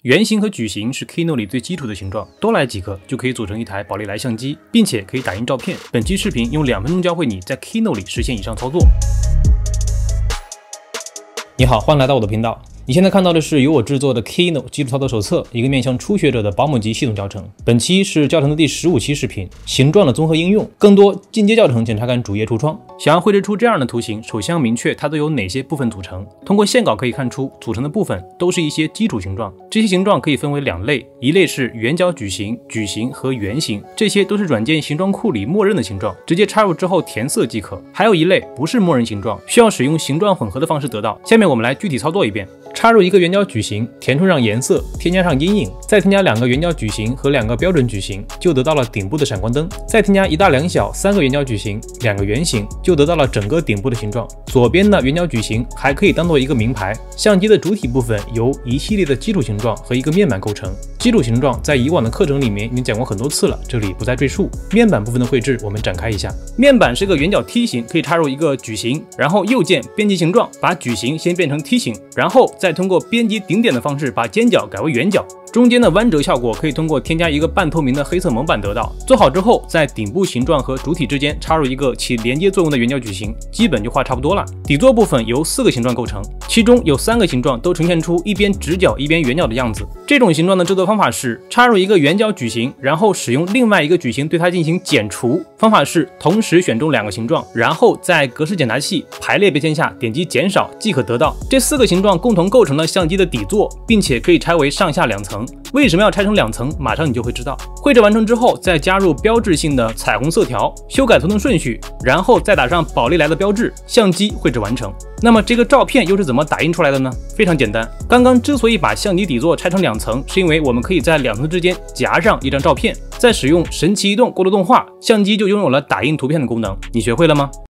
圆形和矩形是 Keynote 里最基础的形状，多来几个就可以组成一台宝丽来相机，并且可以打印照片。本期视频用2分钟教会你在 Keynote 里实现以上操作。你好，欢迎来到我的频道。你现在看到的是由我制作的 Keynote 基础操作手册，一个面向初学者的保姆级系统教程。本期是教程的第15期视频，形状的综合应用。更多进阶教程，请查看主页橱窗。想要绘制出这样的图形，首先要明确它都由哪些部分组成。通过线稿可以看出，组成的部分都是一些基础形状。这些形状可以分为2类，一类是圆角矩形、矩形和圆形，这些都是软件形状库里默认的形状，直接插入之后填色即可。还有一类不是默认形状，需要使用形状混合的方式得到。下面我们来具体操作一遍。插入一个圆角矩形，填充上颜色，添加上阴影，再添加2个圆角矩形和2个标准矩形，就得到了顶部的闪光灯。再添加1大2小3个圆角矩形，2个圆形，就得到了整个顶部的形状。左边的圆角矩形还可以当做一个名牌。相机的主体部分由一系列的基础形状和一个面板构成。基础形状在以往的课程里面已经讲过很多次了，这里不再赘述。面板部分的绘制我们展开一下。面板是个圆角梯形，可以插入一个矩形，然后右键编辑形状，把矩形先变成梯形，然后再通过编辑顶点的方式把尖角改为圆角。中间的弯折效果可以通过添加一个半透明的黑色蒙板得到。做好之后，在顶部形状和主体之间插入一个起连接作用的圆角矩形，基本就画差不多了。底座部分由4个形状构成，其中有3个形状都呈现出一边直角一边圆角的样子。这种形状的制作方法是插入一个圆角矩形，然后使用另外一个矩形对它进行减除。方法是同时选中2个形状，然后在格式检查器排列标签下点击减少即可得到。这4个形状共同构成了相机的底座，并且可以拆为上下2层。为什么要拆成2层？马上你就会知道。绘制完成之后，再加入标志性的彩虹色条，修改图层顺序，然后再打上宝丽来的标志，相机绘制完成。那么这个照片又是怎么打印出来的呢？非常简单，刚刚之所以把相机底座拆成2层，是因为我们可以在2层之间夹上一张照片，再使用神奇移动过渡动画，相机就拥有了打印图片的功能。你学会了吗？